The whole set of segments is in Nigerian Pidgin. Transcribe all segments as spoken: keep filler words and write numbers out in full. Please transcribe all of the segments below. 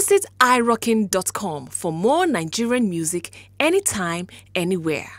Visit i rockin dot com for more Nigerian music anytime, anywhere.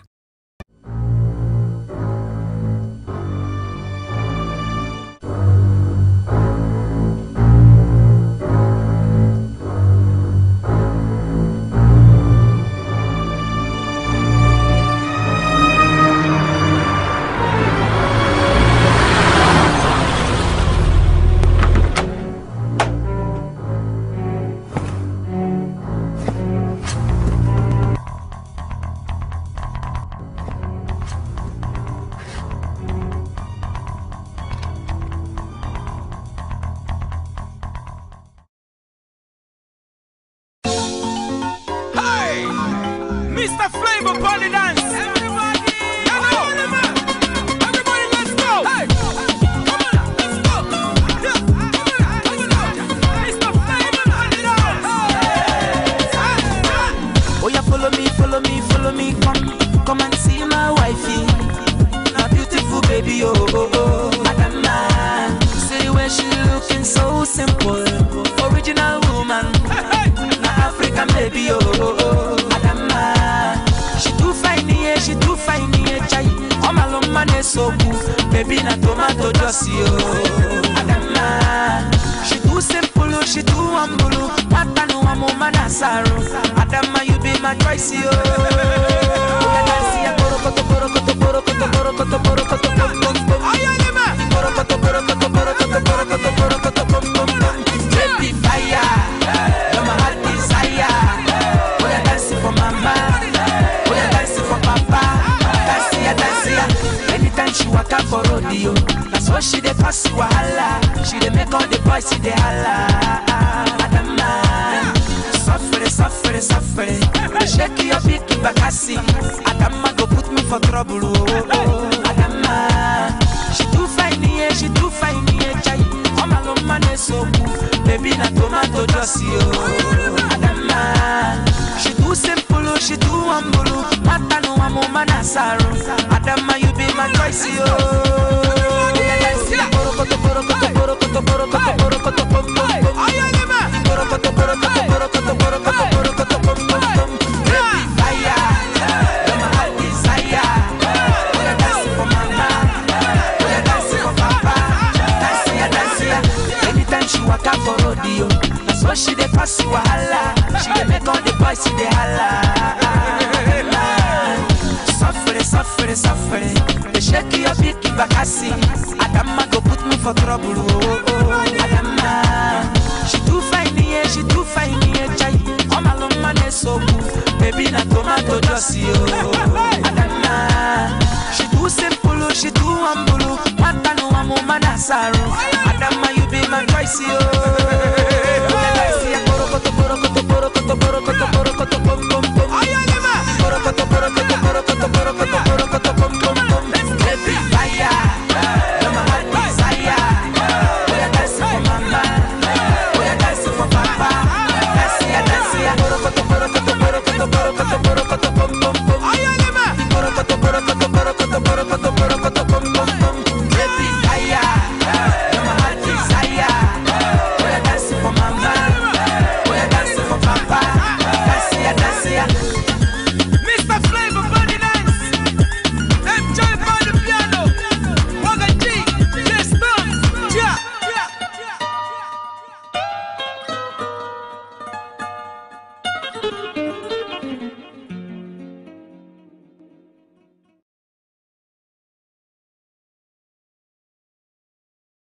Mister Flavor upon the dance. Everybody, you know. Everybody, let's go. Hey, come on, let's go. Yeah, come on, come on. Mister Flavor upon the dance. Hey. Oh yeah, follow me, follow me, follow me. Come, come and see my wifey, my beautiful baby. Oh, oh, oh. Adama, see the way she looking so simple, original woman, hey, hey. Na African baby. Oh, oh, oh. She too fine, yeah, chai. Oh my love, man, is so good. Baby, na tomato juicy, oh. Adama, she too simple, she too humble. Mata no amo manasaro. Adama, you be my choice, oh. Oya dansi ya borokoto, borokoto, borokoto, borokoto, borokoto, bom bom bom. Ayale ma. Borokoto, borokoto, borokoto, borokoto, borokoto, bom bom bom. Baby fire, you're my heart desire. Oya dansi for mama. Anytime she walk out for rodeo, that's what she dey pass wahala. She dey make all the boys see the holla. Adama, suffer, suffer, suffer. Shake your big bakasi. Adama go put me for trouble. Oh, Adama, she too fine, yeah, she too fine, yeah, chai. Oh my love, man, is so good. Baby, na tomato juicy. Oh, Adama, she too simple, she too humble. Mata no amo manasaro. Adama, you be my choice, yo. Borokoto, borokoto, borokoto, borokoto, borokoto, bom bom bom. Borokoto, borokoto, borokoto, borokoto, borokoto, bom bom bom. Baby fire, you're my heart desire. Oya dance for mama, oya dance for papa. Dance ya, dance ya. Anytime she walk out for rodeo, that's what she dey pass wahala. She dey make all the boys see the holla. Suffer, suffer, they shake your big bakasi. Adama go put me for trouble. Oh, oh, Adama, she too fine, yeah, she too fine, yeah, chai. Oh my love, man, is so good. Baby, na tomato juicy. Oh, Adama, she too simple, she too humble. Mata no amo manasaro. Adama, you be my choice. Oh, borokoto, borokoto, borokoto, borokoto, borokoto, bom bom bom. Borokoto, borokoto, borokoto, borokoto, borokoto, bom bom bom. Baby fire, you're my heart desire. Oya dance for mama, oya dance for papa. Dance ya, dance ya. Borokoto, borokoto, borokoto, borokoto, borokoto, bom bom bom. Borokoto, borokoto, borokoto, borokoto, borokoto, bom bom bom. Baby fire, you're my heart desire. Oya dance for mama, oya dance for papa. Dance ya, dance ya. Mister Flavor body dance. M J for the piano. Waga G, yes, thumbs. Yeah.